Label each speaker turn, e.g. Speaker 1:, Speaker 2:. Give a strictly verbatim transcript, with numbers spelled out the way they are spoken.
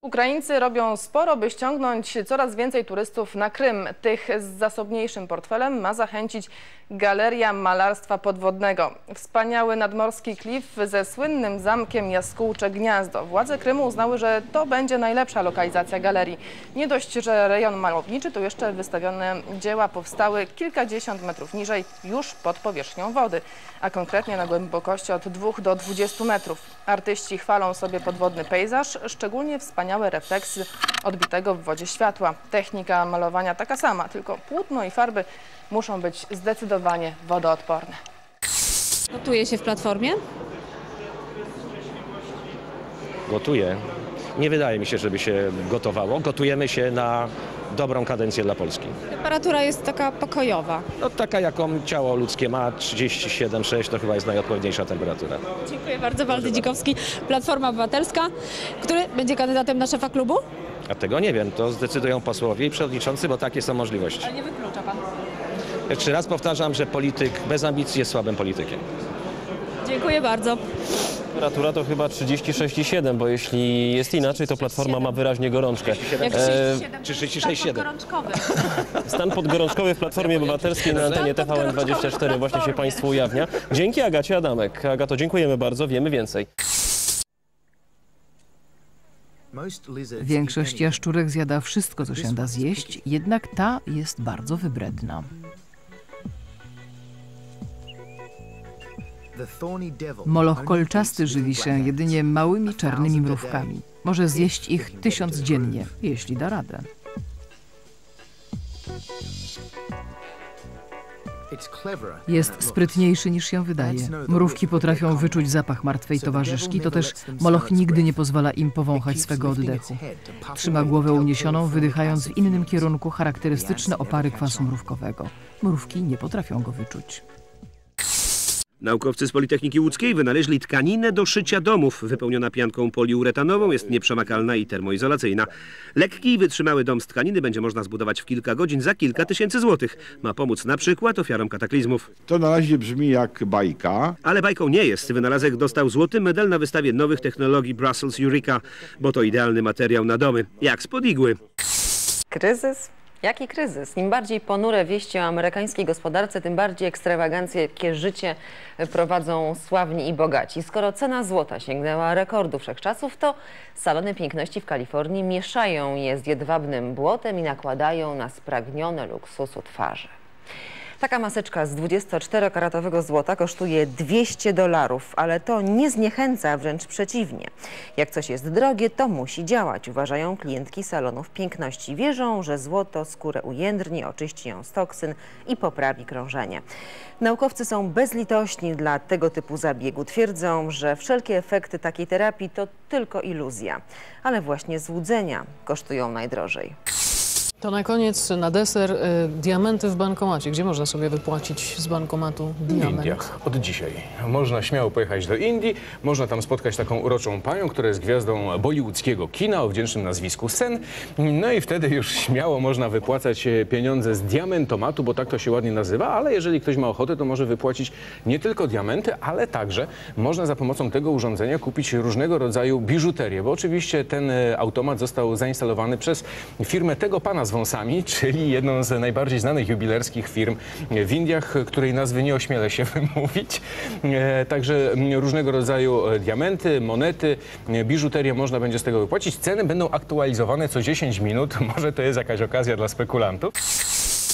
Speaker 1: Ukraińcy robią sporo, by ściągnąć coraz więcej turystów na Krym. Tych z zasobniejszym portfelem ma zachęcić Galeria Malarstwa Podwodnego. Wspaniały nadmorski klif ze słynnym zamkiem Jaskółcze Gniazdo. Władze Krymu uznały, że to będzie najlepsza lokalizacja galerii. Nie dość, że rejon malowniczy, to jeszcze wystawione dzieła powstały kilkadziesiąt metrów niżej, już pod powierzchnią wody, a konkretnie na głębokości od dwóch do dwudziestu metrów. Artyści chwalą sobie podwodny pejzaż, szczególnie wspaniałe refleksy odbitego w wodzie światła. Technika malowania taka sama, tylko płótno i farby muszą być zdecydowanie wodoodporne.
Speaker 2: Gotuje się w Platformie?
Speaker 3: Gotuje. Nie wydaje mi się, żeby się gotowało. Gotujemy się na dobrą kadencję dla Polski.
Speaker 2: Temperatura jest taka pokojowa.
Speaker 3: No, taka, jaką ciało ludzkie ma, trzydzieści siedem przecinek sześć to chyba jest najodpowiedniejsza temperatura.
Speaker 2: Dziękuję bardzo. Waldy Dzikowski, Platforma Obywatelska. Który będzie kandydatem na szefa klubu?
Speaker 3: A tego nie wiem, to zdecydują posłowie i przewodniczący, bo takie są możliwości.
Speaker 2: Ale nie wyklucza pan.
Speaker 3: Jeszcze raz powtarzam, że polityk bez ambicji jest słabym politykiem.
Speaker 2: Dziękuję bardzo.
Speaker 4: Temperatura to chyba trzydzieści sześć przecinek siedem, bo jeśli jest inaczej, to Platforma ma wyraźnie gorączkę.
Speaker 2: Jak
Speaker 3: Czy trzydzieści sześć przecinek siedem?
Speaker 4: Stan podgorączkowy w Platformie Obywatelskiej na antenie T V N dwadzieścia cztery właśnie się Państwu ujawnia. Dzięki Agacie Adamek. Agato, dziękujemy bardzo, wiemy więcej.
Speaker 5: Większość jaszczurek zjada wszystko, co się da zjeść, jednak ta jest bardzo wybredna. Moloch kolczasty żywi się jedynie małymi czarnymi mrówkami. Może zjeść ich tysiąc dziennie, jeśli da radę. Jest sprytniejszy niż się wydaje. Mrówki potrafią wyczuć zapach martwej towarzyszki, to też moloch nigdy nie pozwala im powąchać swego oddechu. Trzyma głowę uniesioną, wydychając w innym kierunku charakterystyczne opary kwasu mrówkowego. Mrówki nie potrafią go wyczuć.
Speaker 6: Naukowcy z Politechniki Łódzkiej wynaleźli tkaninę do szycia domów. Wypełniona pianką poliuretanową, jest nieprzemakalna i termoizolacyjna. Lekki i wytrzymały dom z tkaniny będzie można zbudować w kilka godzin za kilka tysięcy złotych. Ma pomóc na przykład ofiarom kataklizmów.
Speaker 7: To na razie brzmi jak bajka.
Speaker 6: Ale bajką nie jest. Wynalazek dostał złoty medal na wystawie nowych technologii Brussels Eureka, bo to idealny materiał na domy, jak spod igły.
Speaker 8: Kryzys? Jaki kryzys? Im bardziej ponure wieści o amerykańskiej gospodarce, tym bardziej ekstrawaganckie życie prowadzą sławni i bogaci. Skoro cena złota sięgnęła rekordu wszechczasów, to salony piękności w Kalifornii mieszają je z jedwabnym błotem i nakładają na spragnione luksusu twarze. Taka maseczka z dwudziestoczterokaratowego złota kosztuje dwieście dolarów, ale to nie zniechęca, wręcz przeciwnie. Jak coś jest drogie, to musi działać, uważają klientki salonów piękności. Wierzą, że złoto skórę ujędrni, oczyści ją z toksyn i poprawi krążenie. Naukowcy są bezlitośni dla tego typu zabiegu. Twierdzą, że wszelkie efekty takiej terapii to tylko iluzja. Ale właśnie złudzenia kosztują najdrożej.
Speaker 9: To na koniec, na deser, y, diamenty w bankomacie. Gdzie można sobie wypłacić z bankomatu diament?
Speaker 10: W Indiach. Od dzisiaj. Można śmiało pojechać do Indii. Można tam spotkać taką uroczą panią, która jest gwiazdą bollywoodzkiego kina o wdzięcznym nazwisku Sen. No i wtedy już śmiało można wypłacać pieniądze z diamentomatu, bo tak to się ładnie nazywa. Ale jeżeli ktoś ma ochotę, to może wypłacić nie tylko diamenty, ale także można za pomocą tego urządzenia kupić różnego rodzaju biżuterię. Bo oczywiście ten automat został zainstalowany przez firmę tego pana z wąsami, czyli jedną z najbardziej znanych jubilerskich firm w Indiach, której nazwy nie ośmielę się wymówić. E, także różnego rodzaju diamenty, monety, biżuterię można będzie z tego wypłacić. Ceny będą aktualizowane co dziesięć minut. Może to jest jakaś okazja dla spekulantów.